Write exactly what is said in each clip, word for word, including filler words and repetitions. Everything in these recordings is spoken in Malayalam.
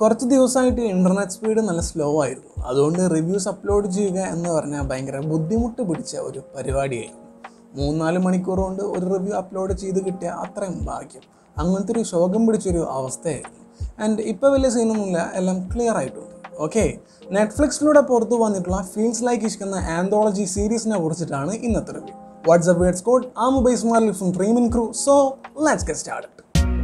കുറച്ച് ദിവസമായിട്ട് ഇൻ്റർനെറ്റ് സ്പീഡ് നല്ല സ്ലോ ആയിരുന്നു. അതുകൊണ്ട് റിവ്യൂസ് അപ്ലോഡ് ചെയ്യുക എന്ന് പറഞ്ഞാൽ ഭയങ്കര ബുദ്ധിമുട്ട് പിടിച്ച ഒരു പരിപാടിയായിരുന്നു. മൂന്നാല് മണിക്കൂർ കൊണ്ട് ഒരു റിവ്യൂ അപ്ലോഡ് ചെയ്ത് കിട്ടിയ അത്രയും ഭാഗ്യം. അങ്ങനത്തെ ഒരു ശോകം പിടിച്ചൊരു അവസ്ഥയായിരുന്നു. ആൻഡ് ഇപ്പോൾ വലിയ സീനൊന്നുമില്ല, എല്ലാം ക്ലിയർ ആയിട്ടുണ്ട്. ഓക്കെ, നെറ്റ്ഫ്ലിക്സിലൂടെ പുറത്തു വന്നിട്ടുള്ള ഫീൽസ് ലൈക്ക് ഇഷ്ക് എന്ന ആന്തോളജി സീരീസിനെ കുറിച്ചിട്ടാണ് ഇന്നത്തെ review. What's up words code am ബൈസ് Marley from dreaming crew. So let's get started.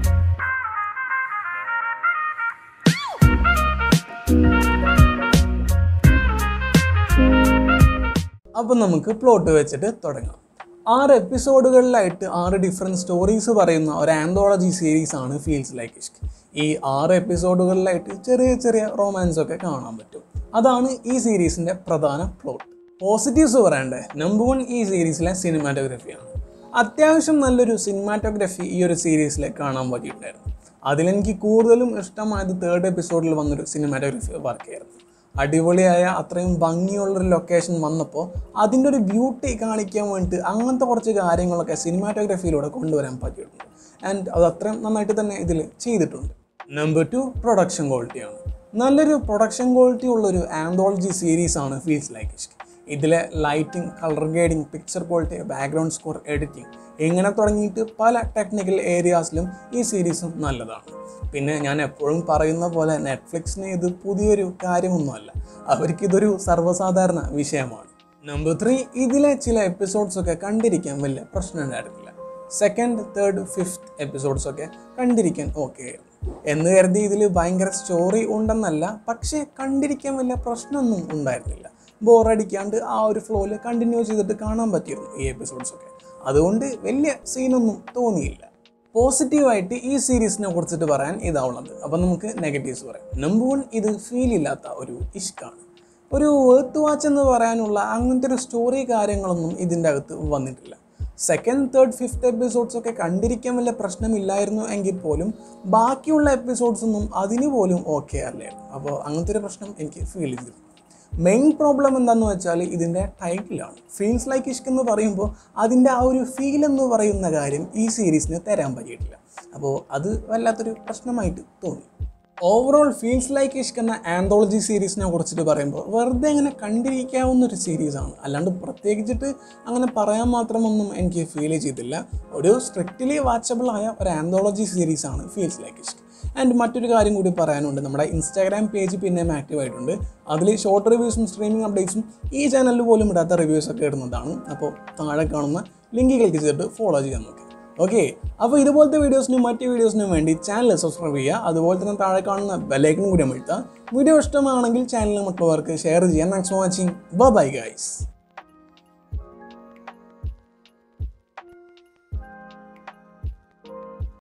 അപ്പം നമുക്ക് പ്ലോട്ട് വെച്ചിട്ട് തുടങ്ങാം. ആറ് എപ്പിസോഡുകളിലായിട്ട് ആറ് ഡിഫറെൻറ്റ് സ്റ്റോറീസ് പറയുന്ന ഒരു ആന്തോളജി സീരീസാണ് ഫീൽസ് ലൈക്ക് ഇഷ്ക്. ഈ ആറ് എപ്പിസോഡുകളിലായിട്ട് ചെറിയ ചെറിയ റൊമാൻസ് ഒക്കെ കാണാൻ പറ്റും. അതാണ് ഈ സീരീസിൻ്റെ പ്രധാന പ്ലോട്ട്. പോസിറ്റീവ്സ് പറയണ്ടേ, നമ്പർ വൺ ഈ സീരീസിലെ സിനിമാറ്റോഗ്രഫിയാണ്. അത്യാവശ്യം നല്ലൊരു സിനിമാറ്റോഗ്രഫി ഈ ഒരു സീരീസിൽ കാണാൻ പറ്റിയിട്ടുണ്ടായിരുന്നു. അതിലെനിക്ക് കൂടുതലും ഇഷ്ടമായത് തേർഡ് എപ്പിസോഡിൽ വന്നൊരു സിനിമാറ്റോഗ്രഫി വർക്കായിരുന്നു. അടിപൊളിയായ അത്രയും ഭംഗിയുള്ളൊരു ലൊക്കേഷൻ വന്നപ്പോൾ അതിൻ്റെ ഒരു ബ്യൂട്ടി കാണിക്കാൻ വേണ്ടിയിട്ട് അങ്ങനത്തെ കുറച്ച് കാര്യങ്ങളൊക്കെ സിനിമാറ്റോഗ്രഫിയിലൂടെ കൊണ്ടുവരാൻ പറ്റിയിട്ടുണ്ട്. ആൻഡ് അത് അത്രയും നന്നായിട്ട് തന്നെ ഇതിൽ ചെയ്തിട്ടുണ്ട്. നമ്പർ ടു പ്രൊഡക്ഷൻ ക്വാളിറ്റിയാണ്. നല്ലൊരു പ്രൊഡക്ഷൻ ക്വാളിറ്റി ഉള്ളൊരു ആന്തോളജി സീരീസാണ് ഫീൽസ് ലൈക്ക് ഇഷ്ക്. ഇതിലെ lighting, colour grading, picture quality, background score, editing ഇങ്ങനെ തുടങ്ങിയിട്ട് പല ടെക്നിക്കൽ ഏരിയാസിലും ഈ സീരീസും നല്ലതാണ്. പിന്നെ ഞാൻ എപ്പോഴും പറയുന്ന പോലെ നെറ്റ്ഫ്ലിക്സിന് ഇത് പുതിയൊരു കാര്യമൊന്നുമല്ല, അവർക്കിതൊരു സർവ്വസാധാരണ വിഷയമാണ്. നമ്പർ ത്രീ, ഇതിലെ ചില എപ്പിസോഡ്സൊക്കെ കണ്ടിരിക്കാൻ വലിയ പ്രശ്നം ഉണ്ടായിരുന്നില്ല. സെക്കൻഡ്, തേർഡ്, ഫിഫ്ത്ത് എപ്പിസോഡ്സൊക്കെ കണ്ടിരിക്കാൻ ഓക്കെ ആയിരുന്നു. എന്ന് കരുതി ഇതിൽ ഭയങ്കര സ്റ്റോറി ഉണ്ടെന്നല്ല, പക്ഷേ കണ്ടിരിക്കാൻ വലിയ പ്രശ്നമൊന്നും ഉണ്ടായിരുന്നില്ല. ബോറടിക്കാണ്ട് ആ ഒരു ഫ്ലോയിൽ കണ്ടിന്യൂ ചെയ്തിട്ട് കാണാൻ പറ്റിയിരുന്നു ഈ എപ്പിസോഡ്സൊക്കെ. അതുകൊണ്ട് വലിയ സീനൊന്നും തോന്നിയില്ല. പോസിറ്റീവായിട്ട് ഈ സീരീസിനെ കുറിച്ചിട്ട് പറയാൻ ഇതാവുള്ളത്. അപ്പം നമുക്ക് നെഗറ്റീവ്സ് പറയാം. നമ്പർ വൺ, ഇത് ഫീൽ ഇല്ലാത്ത ഒരു ഇഷ്കാണ്. ഒരു വേർത്ത് വാച്ച് എന്ന് പറയാനുള്ള അങ്ങനത്തെ ഒരു സ്റ്റോറി കാര്യങ്ങളൊന്നും ഇതിൻ്റെ അകത്ത് വന്നിട്ടില്ല. സെക്കൻഡ്, തേർഡ്, ഫിഫ്ത്ത് എപ്പിസോഡ്സൊക്കെ കണ്ടിരിക്കാൻ വലിയ പ്രശ്നമില്ലായിരുന്നു എങ്കിൽ പോലും ബാക്കിയുള്ള എപ്പിസോഡ്സൊന്നും അതിന് പോലും ഓക്കെ അല്ലായിരുന്നു. അപ്പോൾ അങ്ങനത്തെ ഒരു പ്രശ്നം എനിക്ക് ഫീൽ ചെയ്തിരുന്നു. മെയിൻ പ്രോബ്ലം എന്താണെന്ന് വെച്ചാൽ ഇതിൻ്റെ ടൈറ്റിലാണ്. ഫീൽസ് ലൈക്ക് ഇഷ്ക് എന്ന് പറയുമ്പോൾ അതിൻ്റെ ആ ഒരു ഫീൽ എന്ന് പറയുന്ന കാര്യം ഈ സീരീസിന് തരാൻ പറ്റിയിട്ടില്ല. അപ്പോൾ അത് വല്ലാത്തൊരു പ്രശ്നമായിട്ട് തോന്നി. ഓവറോൾ ഫീൽസ് ലൈക്ക് ഇഷ്ക് എന്ന ആന്തോളജി സീരീസിനെ കുറിച്ചിട്ട് പറയുമ്പോൾ വെറുതെ അങ്ങനെ കണ്ടിരിക്കാവുന്ന ഒരു സീരീസാണ്. അല്ലാണ്ട് പ്രത്യേകിച്ചിട്ട് അങ്ങനെ പറയാൻ മാത്രമൊന്നും എനിക്ക് ഫീൽ ചെയ്തില്ല. ഒരു സ്ട്രിക്റ്റ്ലി വാച്ചബിൾ ആയ ഒരു ആന്തോളജി സീരീസാണ് ഫീൽസ് ലൈക്ക് ഇഷ്ക്. ആൻഡ് മറ്റൊരു കാര്യം കൂടി പറയാനുണ്ട്, നമ്മുടെ ഇൻസ്റ്റാഗ്രാം പേജ് പിന്നെയും ആക്റ്റീവ് ആയിട്ടുണ്ട്. അതിൽ ഷോർട്ട് റിവ്യൂസും സ്ട്രീമിംഗ് അപ്ഡേറ്റ്സും ഈ ചാനലിൽ പോലും ഇടാത്ത റിവ്യൂസൊക്കെ ഇടുന്നതാണ്. അപ്പോൾ താഴെ കാണുന്ന ലിങ്ക് ക്ലിക്ക് ചെയ്തിട്ട് ഫോളോ ചെയ്യാൻ നോക്കുക. ഓക്കെ, അപ്പോൾ ഇതുപോലത്തെ വീഡിയോസിനും മറ്റ് വീഡിയോസിനും വേണ്ടി ചാനൽ സബ്സ്ക്രൈബ് ചെയ്യുക. അതുപോലെ തന്നെ താഴെ കാണുന്ന ബെല്ലൈക്കനും കൂടി അമർത്തുക. വീഡിയോ ഇഷ്ടമാണെങ്കിൽ ചാനൽ മറ്റുള്ളവർക്ക് ഷെയർ ചെയ്യാൻ. Thanks for watching. Bye guys.